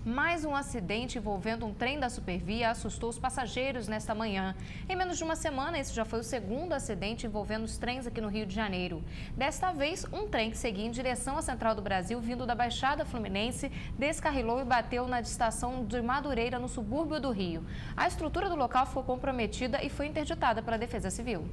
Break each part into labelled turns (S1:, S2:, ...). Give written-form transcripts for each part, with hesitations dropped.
S1: Mais um acidente envolvendo um trem da Supervia assustou os passageiros nesta manhã. Em menos de uma semana, esse já foi o segundo acidente envolvendo os trens aqui no Rio de Janeiro. Desta vez, um trem que seguia em direção à Central do Brasil, vindo da Baixada Fluminense, descarrilou e bateu na estação de Madureira, no subúrbio do Rio. A estrutura do local ficou comprometida e foi interditada pela Defesa Civil.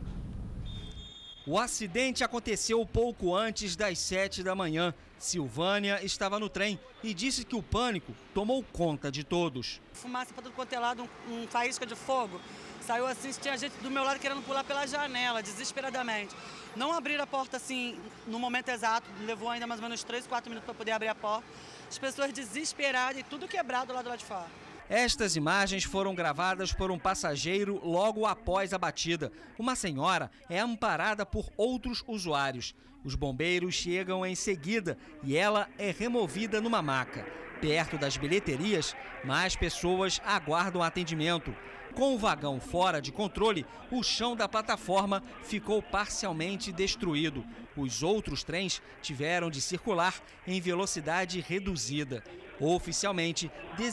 S2: O acidente aconteceu pouco antes das 7 da manhã. Silvânia estava no trem e disse que o pânico tomou conta de todos.
S3: Fumaça para tudo quanto é lado, um faísca de fogo. Saiu assim, tinha gente do meu lado querendo pular pela janela, desesperadamente. Não abriram a porta assim no momento exato, levou ainda mais ou menos 3, 4 minutos para poder abrir a porta. As pessoas desesperadas e tudo quebrado lá do lado de fora.
S2: Estas imagens foram gravadas por um passageiro logo após a batida. Uma senhora é amparada por outros usuários. Os bombeiros chegam em seguida e ela é removida numa maca. Perto das bilheterias, mais pessoas aguardam atendimento. Com o vagão fora de controle, o chão da plataforma ficou parcialmente destruído. Os outros trens tiveram de circular em velocidade reduzida. Oficialmente,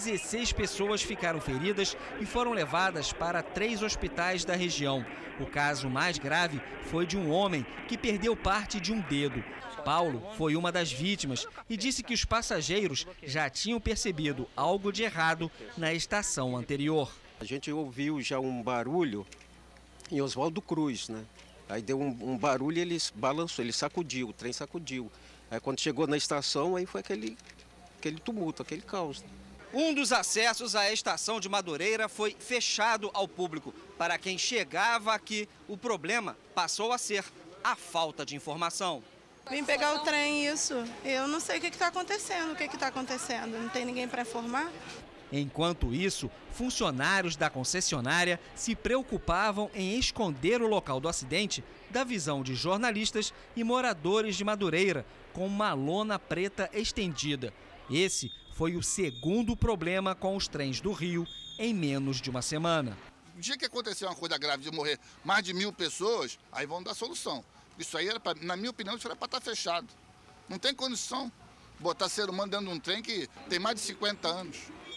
S2: 16 pessoas ficaram feridas e foram levadas para 3 hospitais da região. O caso mais grave foi de um homem que perdeu parte de um dedo. Paulo foi uma das vítimas e disse que os passageiros já tinham percebido algo de errado na estação anterior.
S4: A gente ouviu já um barulho em Oswaldo Cruz, né? Aí deu um barulho e ele balançou, ele sacudiu, o trem sacudiu. Aí quando chegou na estação, aí foi aquele tumulto, aquele caos.
S2: Um dos acessos à estação de Madureira foi fechado ao público. Para quem chegava aqui, o problema passou a ser a falta de informação.
S5: Vim pegar o trem, isso. Eu não sei o que está acontecendo, Não tem ninguém para informar.
S2: Enquanto isso, funcionários da concessionária se preocupavam em esconder o local do acidente da visão de jornalistas e moradores de Madureira, com uma lona preta estendida. Esse foi o segundo problema com os trens do Rio em menos de uma semana.
S6: No dia que aconteceu uma coisa grave de morrer mais de 1000 pessoas, aí vão dar solução. Isso aí, na minha opinião, isso era para estar fechado. Não tem condição botar ser humano dentro de um trem que tem mais de 50 anos.